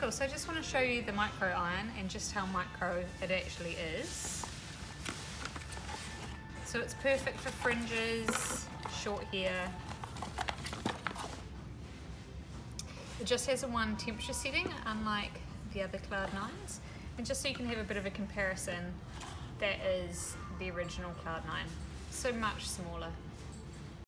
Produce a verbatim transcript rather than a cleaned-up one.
cool. So I just want to show you the micro iron and just how micro it actually is. So it's perfect for fringes, short hair. It just has a one temperature setting, unlike the other Cloud nines. And just so you can have a bit of a comparison, that is the original Cloud nine. So much smaller.